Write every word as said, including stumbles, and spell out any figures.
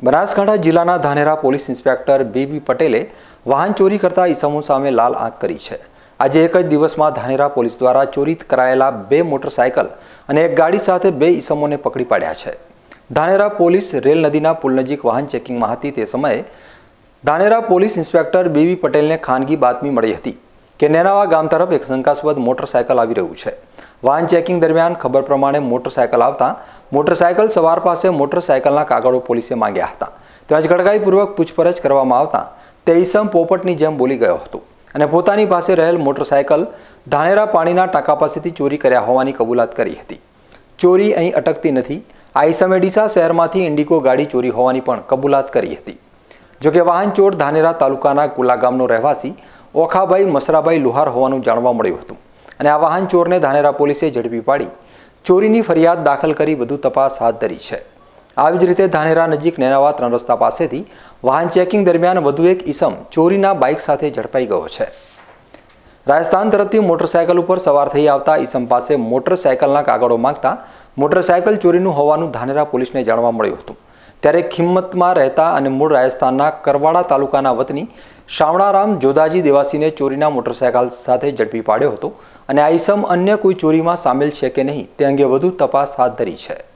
બનાસકાંઠા જિલ્લાના Dhanera police inspector BB પટેલે વાહન ચોરી કરતા ઈસમો સામે લાલ આંખ કરી છે। આજે એક જ દિવસમાં ધાનેરા પોલીસ દ્વારા ચોરી કરાયેલા બે મોટરસાયકલ અને એક ગાડી સાથે બે ઈસમોને પકડી પાડ્યા છે। ધાનેરા પોલીસ રેલ નદીના પુલ નજીક વાહન ચેકિંગમાં હતી તે સમયે ધાનેરા પોલીસ ઇન્સ્પેક્ટર બીબી પટેલને ખાનગી બાતમી મળી હતી કે નેનાવા ગામ તરફ એક શંકાસ્પદ મોટરસાયકલ આવી રહ્યું છે। વાહન ચેકિંગ દરમિયાન ખબર પ્રમાણે મોટરસાયકલ આવતા મોટરસાયકલ સવાર પાસે મોટરસાયકલના કાગળો પોલીસે માંગ્યા હતા। તેમજ કડકાઈપૂર્વક પૂછપરછ કરવામાં આવતા તે ઈસમ પોપટની જેમ બોલી ગયો હતો અને પોતાની પાસે રહેલ મોટરસાયકલ ધાનેરા પાણીના ટાંકા પાસેથી ચોરી કર્યા હોવાની કબૂલાત કરી હતી। ચોરી અહીં અટકતી નથી। આ ઈસમે ડીસા શહેરમાંથી ઇન્ડિકો ગાડી ચોરી હોવાની પણ કબૂલાત કરી હતી। જોકે વાહન ચોર ધાનેરા તાલુકાના કુલા ગામનો રહેવાસી ઓખાભાઈ મસરાભાઈ લુહાર હોવાનું જાણવા મળ્યું હતું અને આ વાહન ચોરને ધાનેરા પોલીસે ઝડપી પાડી ચોરીની ફરિયાદ દાખલ કરી વધુ તપાસ હાથ ધરી છે। આવી જ રીતે ધાનેરા નજીક નેનાવા ત્રણ રસ્તા પાસેથી વાહન ચેકિંગ દરમિયાન વધુ એક ઈસમ ચોરીના બાઇક સાથે ઝડપાઈ ગયો છે। રાજસ્થાન તરફથી મોટરસાયકલ ઉપર સવાર થઈ આવતા ઈસમ પાસે મોટરસાયકલના કાગળો માંગતા મોટરસાયકલ ચોરીનું હોવાનું ધાનેરા પોલીસને જાણવા મળ્યું હતું। ત્યારે ખિંમતમાં રહેતા અને મૂળ રાજસ્થાનના કરવાડા તાલુકાના વતની શામળારામ જોધાજી દેવાસીને ચોરીના મોટરસાયકલ સાથે ઝડપી પાડ્યો હતો અને આ ઈસમ અન્ય કોઈ ચોરીમાં સામેલ છે કે નહીં તે અંગે વધુ તપાસ હાથ ધરી છે।